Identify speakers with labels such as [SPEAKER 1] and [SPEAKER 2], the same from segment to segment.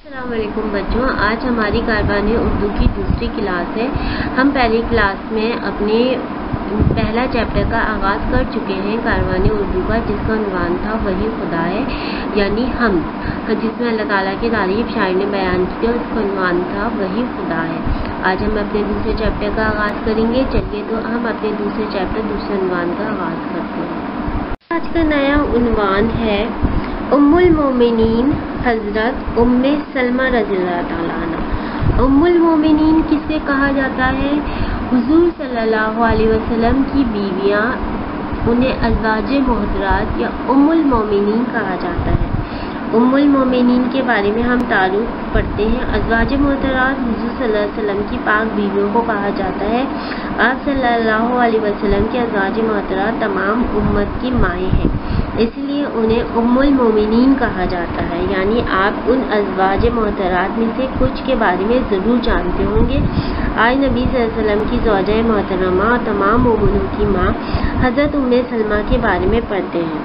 [SPEAKER 1] السلام علیکم بچوں، آج ہماری کاروان اردو کی دوسری کلاس ہے۔ ہم پہلی کلاس میں اپنے پہلا چیپٹر کا آغاز کر چکے ہیں کاروان اردو کا، جس کا عنوان تھا وہی خدا ہے، یعنی ہم، جس میں اللہ تعالیٰ کی تعریف شاعر نے بیان کی تھی اور اس کا عنوان تھا وہی خدا ہے۔ آج ہم اپنے دوسرے چیپٹر کا آغاز کریں گے۔ چلیے تو ہم اپنے دوسرے چیپٹر دوسرے عنوان کا آغاز کرتے ہیں۔ آج کا نیا عنوان ہے ام المومنین حضرت ام سلمہ رضی اللہ تعالیٰ عنہ۔ ام المومنین کسے کہا جاتا ہے؟ حضور صلی اللہ علیہ وسلم کی بیویاں، انہیں ازواج محترات یا ام المومنین کہا جاتا ہے۔ ام المومنین کے بارے میں ہم تعارف پڑھتے ہیں۔ ازواج محترات حضور صلی اللہ علیہ وسلم کی پاک بیویوں کو کہا جاتا ہے۔ آپ صلی اللہ علیہ وسلم کے ازواج محترات تمام امت کی مائیں ہیں، اس لیے انہیں ام المومنین کہا جاتا ہے، یعنی آپ ان ازواج محترات میں سے کچھ کے بارے میں ضرور جانتے ہوں گے۔ آج نبی صلی اللہ علیہ وسلم کی زوجہ محترمہ اور تمام مومنوں کی ماں حضرت ام سلمہ کے بارے میں پڑھتے ہیں۔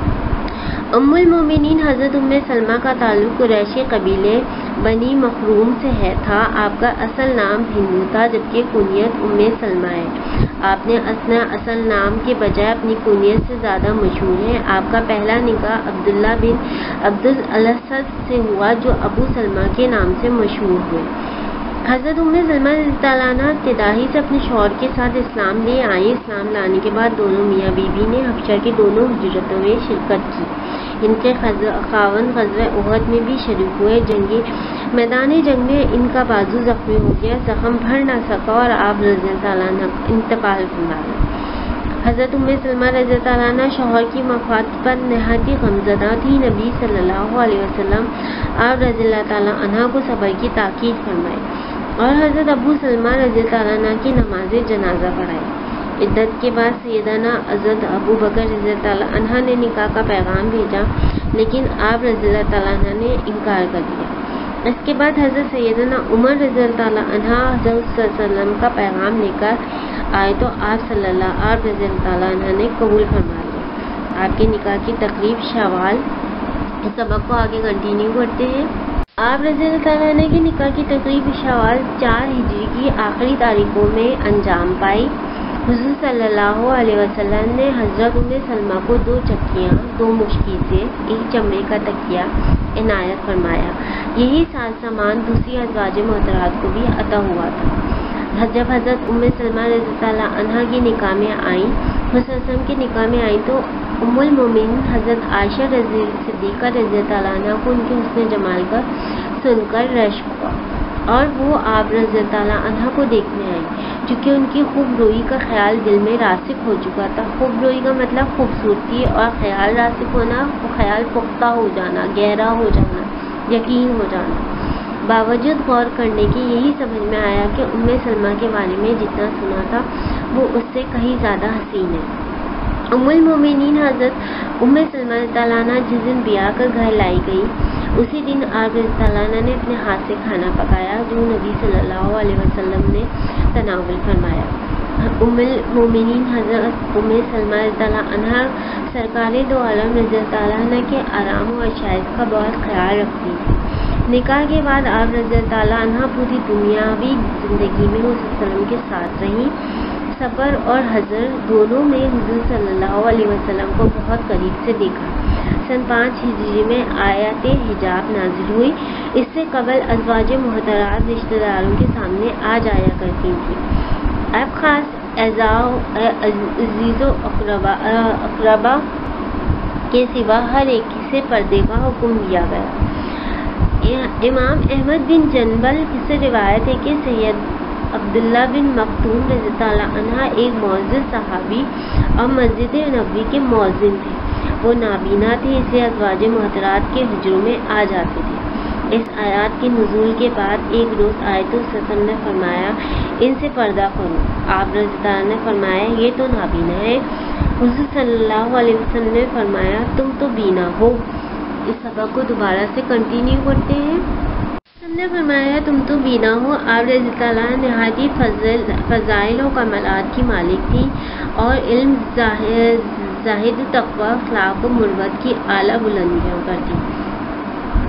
[SPEAKER 1] ام المومنین حضرت ام سلمہ کا تعلق قریشی قبیلے بنی مخزوم سے تھا۔ آپ کا اصل نام ہندو تھا، جبکہ کنیت ام سلمہ ہے۔ آپ نے اصل نام کے بجائے اپنی کنیت سے زیادہ مشہور ہیں۔ آپ کا پہلا نکاح عبداللہ بن عبدالاسد سے ہوا، جو ابو سلمہ کے نام سے مشہور ہوئے۔ حضرت ام سلمہ رضی اللہ عنہ ابتدائی سے اپنے شوہر کے ساتھ اسلام لے آئیں۔ اسلام لانے کے بعد دونوں میاں بیوی نے حبشہ کی دونوں ہجرتوں میں شرکت کی۔ ان کے خاوند غزوہ احد میں بھی شریک ہوئے۔ میدان جنگ میں ان کا بازو زخمی ہو گیا، زخم بھر نہ سکا اور آپ رضی اللہ عنہ انتقال فرما گئے۔ حضرت ام سلمہ رضی اللہ عنہ شوہر کی وفات پر نہایت غمزدہ تھی۔ نبی صلی اللہ علیہ وسلم آپ رضی اللہ تعالیٰ عنہ کو صبر کی تاکید فرمائے اور حضرت ابو سلمہ رضی اللہ عنہ کی نماز جنازہ پڑھائی۔ عدت کے بعد سیدنا حضرت ابو بکر رضی اللہ عنہ نے نکاح کا پیغام بھیجا، لیکن آپ رضی اللہ تعالیٰ عنہ نے انکار کر دیا۔ اس کے بعد حضرت سیدنا عمر رضی اللہ عنہ حضرت صلی اللہ علیہ وسلم کا پیغام لے کر آئے تو آپ رضی اللہ عنہ نے قبول فرما لیا۔ آپ کے نکاح کی تقریب شوال، اس سبق کو آگے کنٹینیو کرتے ہیں۔ آپ رضی اللہ عنہ کی نکاح کی تقریب شوال 4 ہجری کی آخری تاریخوں میں انجام پائی۔ حضور صلی اللہ علیہ وسلم نے حضرت ام سلمہ کو 2 چکیاں، 2 مشکی سے 1 چمڑے کا تکیہ عنایت فرمایا۔ یہی ساز سامان دوسری ازواج محترات کو بھی عطا ہوا تھا۔ جب حضرت ام سلمہ رضی اللہ عنہ کی نکاح میں آئیں، حضرت وسلم کے نکاح میں آئیں تو ام المومنین حضرت عائشہ صدیقہ رضی اللہ عنہ کو ان کے حسن جمال کا سن کر رشک ہوا اور وہ آپ رضی اللہ عنہ کو دیکھنے آئیں، چونکہ ان کی خوب روئی کا خیال دل میں راسخ ہو چکا تھا۔ خوب روئی کا مطلب خوبصورتی اور خیال راسخ ہونا، خیال پختہ ہو جانا، گہرا ہو جانا، یقین ہو جانا۔ باوجود غور کرنے کے یہی سمجھ میں آیا کہ ام سلمہ کے بارے میں جتنا سنا تھا وہ اس سے کہیں زیادہ حسین ہے۔ ام المومنین حضرت ام سلمہ رضی اللہ عنہ جس دن بیاہ کر گھر لائی گئی، اسی دن آپ رضی اللہ عنہ نے اپنے ہاتھ سے کھانا پکایا، جو نبی صلی اللہ علیہ وسلم نے تناول فرمایا۔ ام المومنین حضرت ام سلمہ رضی اللہ عنہ سرکار دو عالم رضی اللہ عنہ کے آرام و عشائش کا بہت خیال رکھتی تھی۔ نکاح کے بعد آپ رضی اللہ عنہ پوری دنیاوی زندگی میں حضور صلی اللہ علیہ وسلم کے ساتھ رہیں۔ صبر اور حضر دونوں میں حضور صلی اللہ علیہ وسلم کو بہت قریب سے دیکھا۔ سن 5 ہجری میں آیت حجاب نازل ہوئی۔ اس سے قبل ازواج محترات رشتہ داروں کے سامنے آ جایا کرتی تھیں۔ اب خاص عزیز و اقربا کے سوا ہر ایک سے پردے کا حکم دیا گیا۔ امام احمد بن جنبل سے روایت ہے کہ سید عبداللہ بن مکتوم رضی اللہ عنہ ایک معزز صحابی اور مسجد نبوی کے مؤذن تھے۔ وہ نابینا تھے، اس لیے ازواج محترات کے حجروں میں آ جاتے تھے۔ اس آیات کے نزول کے بعد ایک روز آئے تو وسلم نے فرمایا ان سے پردہ کرو۔ آپ رضی اللہ عنہ نے فرمایا یہ تو نابینا ہے۔ حضور صلی اللہ علیہ وسلم نے فرمایا تم تو بینا ہو۔ اس سبق کو دوبارہ سے کنٹینیو کرتے ہیں۔ ہم نے فرمایا تم تو بینا ہو۔ آپ رضی اللہ عنہ نہایت فضائل و کمالات کی مالک تھی اور علم، زاہد، تقوی، اخلاق و مروت کی اعلیٰ بلندیوں پر تھی۔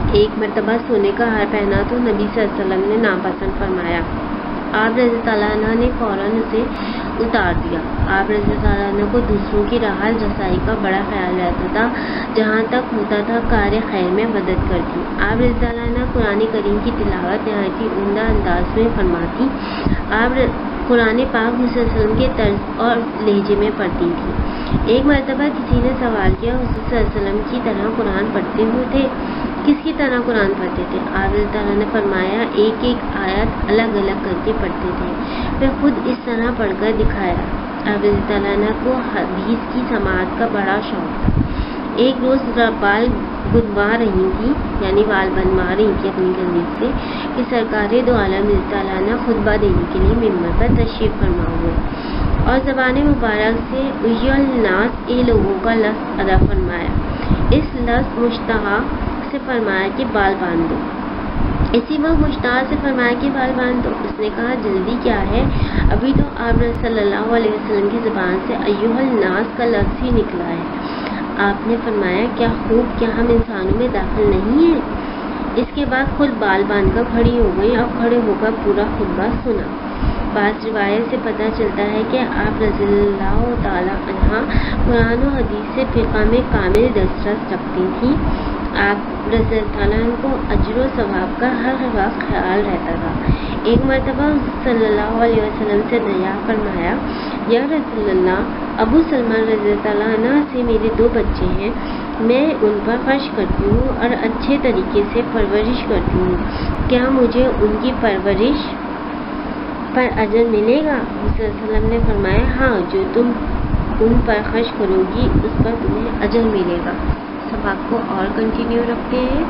[SPEAKER 1] ایک مرتبہ سونے کا ہار پہنا تو نبی صلی اللہ علیہ وسلم نے ناپسند فرمایا۔ آپ رضی اللہ عنہ نے فوراً اسے اتار دیا۔ آپ رضی اللہ عنہ کو دوسروں کی راحت رسائی کا بڑا خیال رہتا تھا، جہاں تک ہوتا تھا کار خیر میں مدد کرتی۔ آپ رضی اللہ عنہ قرآن کریم کی تلاوت نہایت ہی عمدہ انداز میں فرماتی۔ آپ قرآن پاک حضور صلی اللہ علیہ وسلم کے طرز اور لہجے میں پڑھتی تھی۔ ایک مرتبہ کسی نے سوال کیا، حضور صلی اللہ علیہ وسلم کی طرح قرآن پڑھتے ہوئے تھے؟ کس کی طرح قرآن پڑھتے تھے؟ آپ رضی اللہ عنہ نے فرمایا، ایک ایک آیت الگ الگ کر کے پڑھتے تھے۔ میں خود اس طرح پڑھ کر دکھایا۔ آپ رضی اللہ عنہ کو حدیث کی سماعت کا بڑا شوق تھا۔ ایک روز بال گنوا رہی تھی، یعنی بال بنوا رہی تھی اپنی قمیض سے، کہ سرکار دو عالم رضی اللہ عنہ خطبہ دینے کے لیے ممبر پر تشریف فرما ہوئے اور زبان مبارک سے ایھا الناس، اے لوگوں کا لفظ ادا فرمایا۔ اس لفظ مشتہا سے فرمایا کہ بال باندھ دو۔ اسی وقت مشتہا سے فرمایا کہ بال باندھ دو۔ اس نے کہا، جلدی کیا ہے؟ ابھی تو آپ صلی اللہ علیہ وسلم کی زبان سے ایھا الناس کا لفظ ہی نکلا ہے۔ آپ نے فرمایا، کیا خوب، کیا ہم انسانوں میں داخل نہیں ہیں؟ اس کے بعد خود بال باندھ کر کھڑی ہو گئی اور کھڑے ہو کر پورا خطبہ سنا۔ بعض روایت سے پتہ چلتا ہے کہ آپ رضی اللہ تعالیٰ عنہ قرآن و حدیث سے فقہ میں کامل دسترس رکھتی تھیں۔ آپ رضی اللہ عنہ کو اجر و ثواب کا ہر وقت خیال رہتا تھا۔ ایک مرتبہ صلی اللہ علیہ وسلم سے دریافت فرمایا، یا رسول اللہ، ابو سلمان رضی اللہ عنہ سے میرے 2 بچے ہیں، میں ان پر خرچ کرتی ہوں اور اچھے طریقے سے پرورش کرتی ہوں، کیا مجھے ان کی پرورش پر اجر ملے گا؟ حضور صلی اللہ علیہ وسلم نے فرمایا، ہاں، جو تم ان پر خرچ کرو گی اس پر تمہیں اجر ملے گا۔ سبق کو اور کنٹینیو رکھتے ہیں۔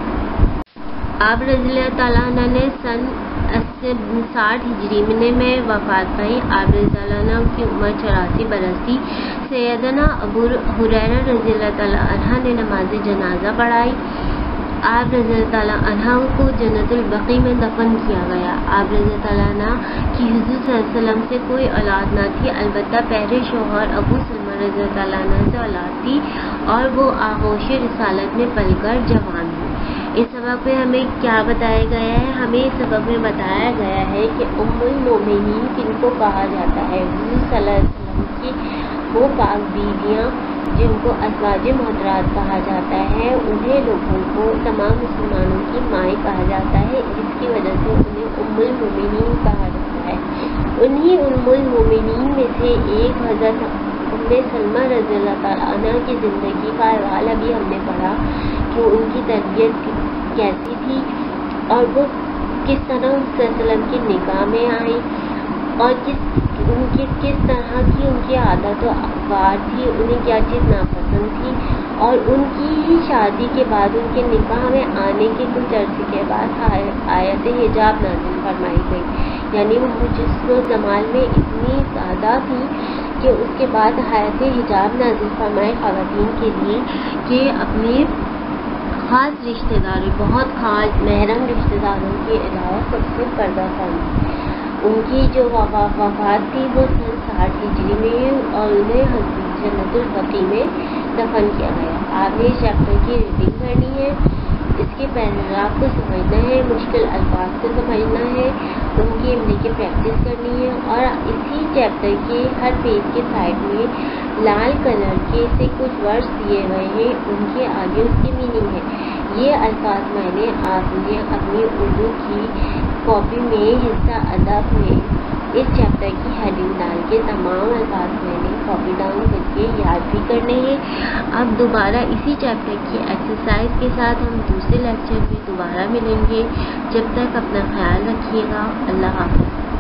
[SPEAKER 1] آپ رضی اللہ تعالیٰ عنہ نے سن 60 ہجری میں وفات پائی۔ آپ رضی اللہ عنہ کی عمر 84 برس تھی۔ سیدنا ابو ہریرہ رضی اللہ تعالیٰ عنہ نے نماز جنازہ پڑھائی۔ آپ رضی اللہ تعالیٰ عنہ کو جنت البقیع میں دفن کیا گیا۔ آپ رضی اللہ تعالیٰ عنہ کی حضور صلی اللہ علیہ وسلم سے کوئی اولاد نہ تھی، البتہ پہلے شوہر ابو سلمہ رضی اللہ تعالیٰ عنہ سے اولاد تھی اور وہ آغوش رسالت میں پل کر جوان ہوئی۔ اس سبق میں ہمیں کیا بتایا گیا ہے؟ ہمیں اس سبق میں بتایا گیا ہے کہ ام المومنین کن کو کہا جاتا ہے؟ حضور صلی اللہ علیہ وسلم کی وہ پاک بیویاں جن کو ازواج محترمات کہا جاتا ہے، انہیں لوگوں کو، تمام مسلمانوں کی مائیں کہا جاتا ہے، جس کی وجہ سے انہیں ام المومنین کہا جاتا ہے۔ انہی ام المومنین میں سے ایک حضرت ام سلمہ رضی اللہ تعالیٰ عنہ کی زندگی کا احوال ابھی ہم نے پڑھا کہ ان کی تربیت کیسی تھی اور وہ کس طرح صلی اللہ علیہ وسلم کی نکاح میں آئی اور کس طرح کی ان کی عادت و اقوال تھی، انہیں کیا چیز ناپسند تھی، اور ان کی شادی کے بعد ان کے نکاح میں آنے کے کچھ عرصے کے بعد آیت حجاب نازل فرمائی گئی، یعنی وہ جسم و جمال میں اتنی زیادہ تھی کہ اس کے بعد آیت حجاب نازل فرمائی خواتین کے لیے کہ اپنے خاص رشتہ داروں، بہت خاص محرم رشتہ داروں کے علاوہ سب سے پردہ فرما۔ ان کی جو وفات تھی وہ سن 60 ہجری میں اور انہیں جنت البقیع میں دفن کیا گیا۔ آپ نے اس چیپٹر کی ریڈنگ کرنی ہے، اس کے پیراگراف کو سمجھنا ہے، مشکل الفاظ کو سمجھنا ہے، ان کی املا کی پریکٹس کرنی ہے، اور اسی چیپٹر کے ہر پیج کے سائڈ میں لال کلر کے سے کچھ ورڈز دیے ہوئے ہیں، ان کے آگے اس کی میننگ ہے۔ یہ الفاظ میں نے آپ نے اپنی اردو کی کاپی میں حصہ ادب میں اس چیپٹر کی ہیڈنگ ڈال کے تمام الفاظ میں نے کاپی ڈاؤن کر کے یاد بھی کرنے ہیں۔ اب دوبارہ اسی چیپٹر کی ایکسرسائز کے ساتھ ہم دوسرے لیکچر میں دوبارہ ملیں گے۔ جب تک اپنا خیال رکھیے گا۔ اللہ حافظ۔